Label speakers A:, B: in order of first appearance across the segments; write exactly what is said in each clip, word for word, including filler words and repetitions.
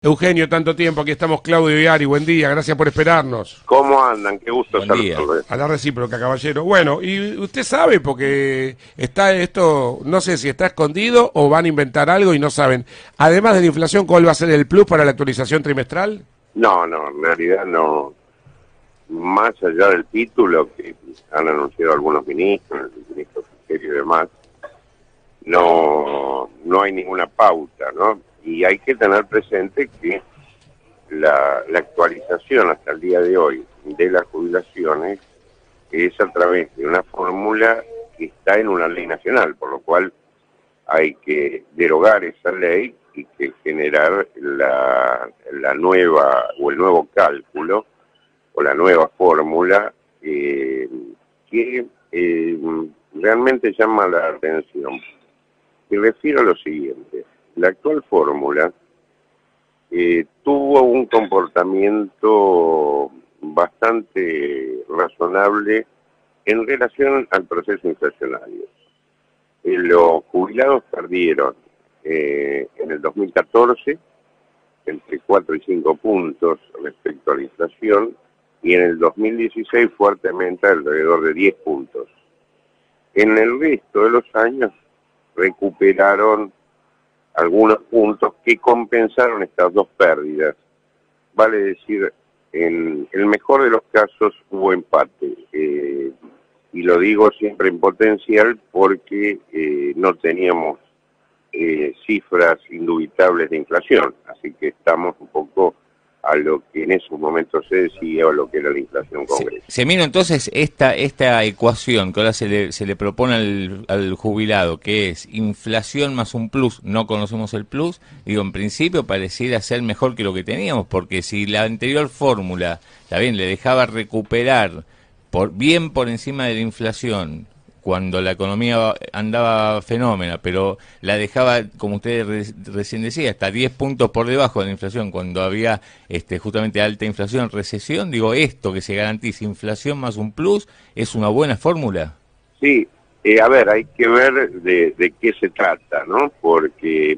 A: Eugenio, tanto tiempo, aquí estamos Claudio y Ari, buen día, gracias por esperarnos.
B: ¿Cómo andan? Qué gusto
A: saludarlos. A la recíproca, caballero. Bueno, y usted sabe, porque está esto, no sé si está escondido o van a inventar algo y no saben. Además de la inflación, ¿cuál va a ser el plus para la actualización trimestral?
B: No, no, en realidad no. Más allá del título que han anunciado algunos ministros, el ministro Fisqueri y demás, no, no hay ninguna pauta, ¿no? Y hay que tener presente que la, la actualización hasta el día de hoy de las jubilaciones es a través de una fórmula que está en una ley nacional, por lo cual hay que derogar esa ley y que generar la, la nueva o el nuevo cálculo o la nueva fórmula eh, que eh, realmente llama la atención. Me refiero a lo siguiente. La actual fórmula eh, tuvo un comportamiento bastante razonable en relación al proceso inflacionario. Eh, los jubilados perdieron eh, en el dos mil catorce entre cuatro y cinco puntos respecto a la inflación y en el dos mil dieciséis fuertemente alrededor de diez puntos. En el resto de los años recuperaron algunos puntos que compensaron estas dos pérdidas. Vale decir, en el mejor de los casos hubo empate. Eh, y lo digo siempre en potencial porque eh, no teníamos eh, cifras indubitables de inflación. Así que estamos un poco a lo que en esos momentos se decía o lo que era la inflación congresiva.
C: Se, se mira entonces esta esta ecuación que ahora se le, se le propone al, al jubilado, que es inflación más un plus, no conocemos el plus, digo, en principio pareciera ser mejor que lo que teníamos, porque si la anterior fórmula, está bien, le dejaba recuperar por bien por encima de la inflación, cuando la economía andaba fenómena, pero la dejaba, como usted re, recién decía, hasta diez puntos por debajo de la inflación, cuando había este, justamente alta inflación, recesión, digo, esto que se garantiza inflación más un plus, ¿es una buena fórmula?
B: Sí, eh, a ver, hay que ver de, de qué se trata, ¿no? Porque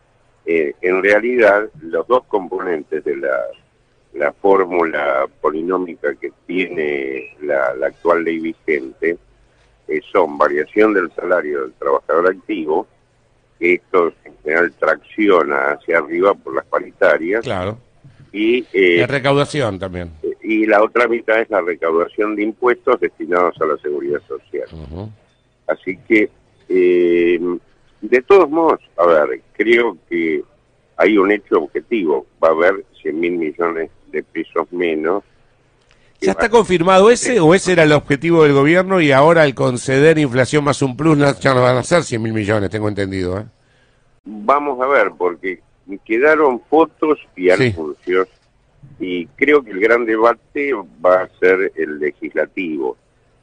B: eh, en realidad los dos componentes de la, la fórmula polinómica que tiene la, la actual ley vigente, Eh, son variación del salario del trabajador activo, que esto en general tracciona hacia arriba por las paritarias.
A: Claro.
B: Y eh,
A: la recaudación también.
B: Eh, y la otra mitad es la recaudación de impuestos destinados a la seguridad social. Uh-huh. Así que, eh, de todos modos, a ver, creo que hay un hecho objetivo. Va a haber cien mil millones de pesos menos.
A: ¿Ya está confirmado ese o ese era el objetivo del gobierno y ahora al conceder inflación más un plus ya no van a ser cien mil millones, tengo entendido? ¿eh?
B: Vamos a ver, porque quedaron fotos y anuncios sí. Y creo que el gran debate va a ser el legislativo.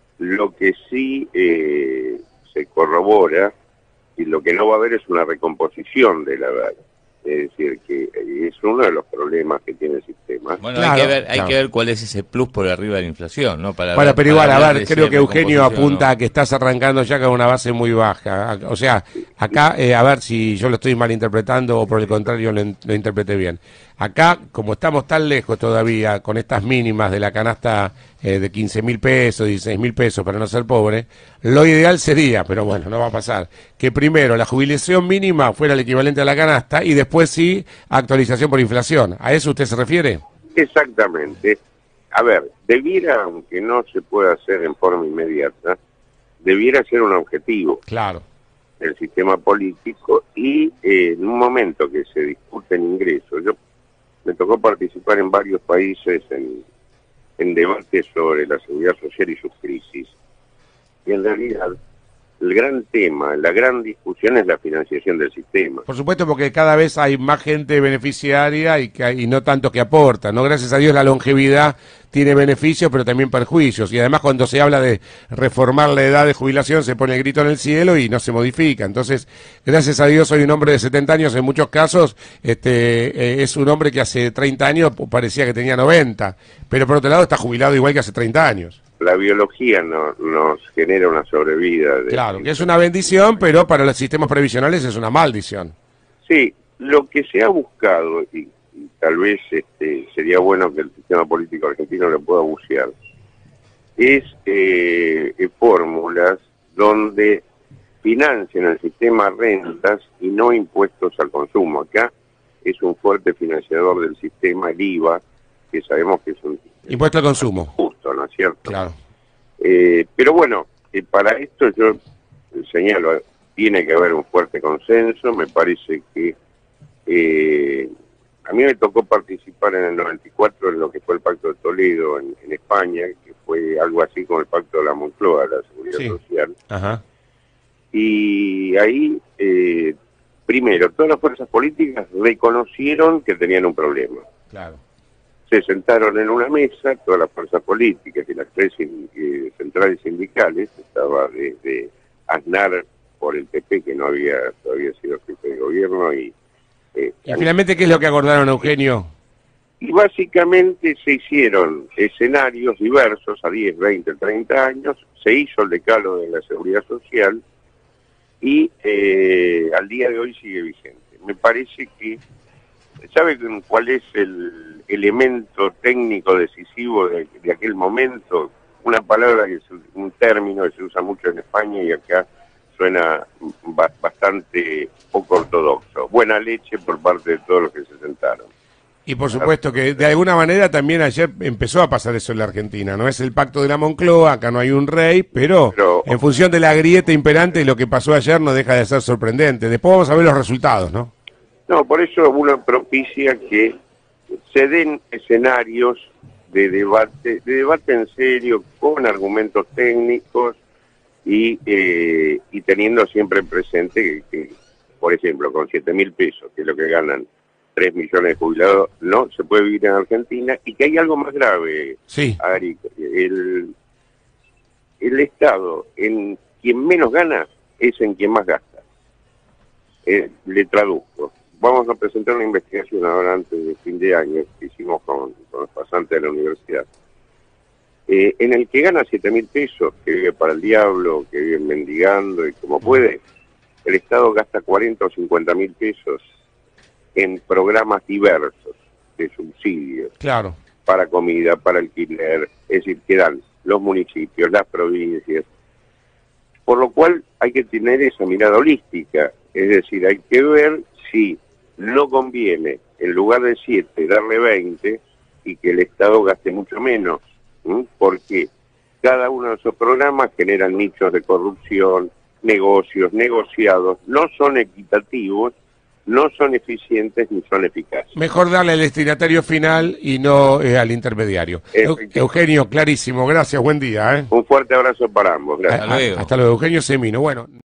B: Lo que sí eh, se corrobora y lo que no va a haber es una recomposición de la edad. Es decir, que es uno de los problemas que tiene el sistema.
C: Bueno, claro, hay, que ver, hay claro. que ver cuál es ese plus por arriba de la inflación, ¿no?
A: Para, para ver, pero igual, a ver, creo que Eugenio apunta ¿no? a que estás arrancando ya con una base muy baja. O sea, acá, eh, a ver si yo lo estoy malinterpretando o por el contrario lo, lo interpreté bien. Acá, como estamos tan lejos todavía con estas mínimas de la canasta eh, de quince mil pesos, dieciséis mil pesos para no ser pobre, lo ideal sería, pero bueno, no va a pasar, que primero la jubilación mínima fuera el equivalente a la canasta y después sí actualización por inflación. ¿A eso usted se refiere?
B: Exactamente. A ver, debiera, aunque no se pueda hacer en forma inmediata, debiera ser un objetivo.
A: Claro.
B: El sistema político y eh, en un momento que se discuten ingresos, yo me tocó participar en varios países en, en debates sobre la seguridad social y sus crisis. Y en realidad, el gran tema, la gran discusión es la financiación del sistema.
A: Por supuesto, porque cada vez hay más gente beneficiaria y, que, y no tanto que aporta, ¿no? Gracias a Dios la longevidad tiene beneficios, pero también perjuicios. Y además cuando se habla de reformar la edad de jubilación se pone el grito en el cielo y no se modifica. Entonces, gracias a Dios soy un hombre de setenta años, en muchos casos este eh, es un hombre que hace treinta años parecía que tenía noventa, pero por otro lado está jubilado igual que hace treinta años.
B: La biología no, nos genera una sobrevida. De
A: claro, que es una bendición, pero para los sistemas previsionales es una maldición.
B: Sí, lo que se ha buscado, y, y tal vez este, sería bueno que el sistema político argentino lo pueda bucear, es eh, eh, fórmulas donde financian el sistema rentas y no impuestos al consumo. Acá es un fuerte financiador del sistema, el I V A, que sabemos que es un
A: impuesto al consumo.
B: Justo, ¿no es cierto?
A: Claro.
B: Eh, pero bueno, eh, para esto yo señalo, tiene que haber un fuerte consenso. Me parece que eh, a mí me tocó participar en el noventa y cuatro en lo que fue el Pacto de Toledo en, en España, que fue algo así como el Pacto de la Moncloa, la Seguridad
A: Sí.
B: Social.
A: Ajá.
B: Y ahí, eh, primero, todas las fuerzas políticas reconocieron que tenían un problema.
A: Claro.
B: Se sentaron en una mesa, todas las fuerzas políticas y las tres eh, centrales sindicales, estaba desde Aznar por el P P, que no había todavía sido jefe de gobierno, y, eh,
A: ¿Y finalmente qué es lo que acordaron, Eugenio?
B: y básicamente se hicieron escenarios diversos a diez, veinte, treinta años, se hizo el decálogo de la Seguridad Social y eh, al día de hoy sigue vigente. Me parece que, ¿sabe cuál es el elemento técnico decisivo de, de aquel momento? Una palabra, que es un término que se usa mucho en España y acá suena ba bastante poco ortodoxo. Buena leche por parte de todos los que se sentaron.
A: Y por supuesto que de alguna manera también ayer empezó a pasar eso en la Argentina. No es el pacto de la Moncloa, acá no hay un rey, pero, pero en función de la grieta imperante, lo que pasó ayer no deja de ser sorprendente. Después vamos a ver los resultados, ¿no?
B: No, por eso uno propicia que se den escenarios de debate, de debate en serio, con argumentos técnicos y, eh, y teniendo siempre presente que, que, por ejemplo, con siete mil pesos, que es lo que ganan tres millones de jubilados, no se puede vivir en Argentina, y que hay algo más grave,
A: sí.
B: Ari, el, el Estado, en quien menos gana, es en quien más gasta. Eh, le traduzco. Vamos a presentar una investigación ahora antes de fin de año que hicimos con, con los pasantes de la universidad. Eh, en el que gana siete mil pesos, que vive para el diablo, que vive mendigando y como puede, el Estado gasta cuarenta o cincuenta mil pesos en programas diversos de subsidios.
A: Claro.
B: Para comida, para alquiler, es decir, que dan los municipios, las provincias. Por lo cual hay que tener esa mirada holística, es decir, hay que ver si no conviene, en lugar de siete, darle veinte y que el Estado gaste mucho menos, ¿sí? Porque cada uno de esos programas generan nichos de corrupción, negocios, negociados, no son equitativos, no son eficientes ni son eficaces.
A: Mejor darle al destinatario final y no eh, al intermediario. Eugenio, clarísimo, gracias, buen día. ¿eh?
B: Un fuerte abrazo para ambos, gracias.
A: Hasta luego. Hasta luego, Eugenio Semino. Bueno.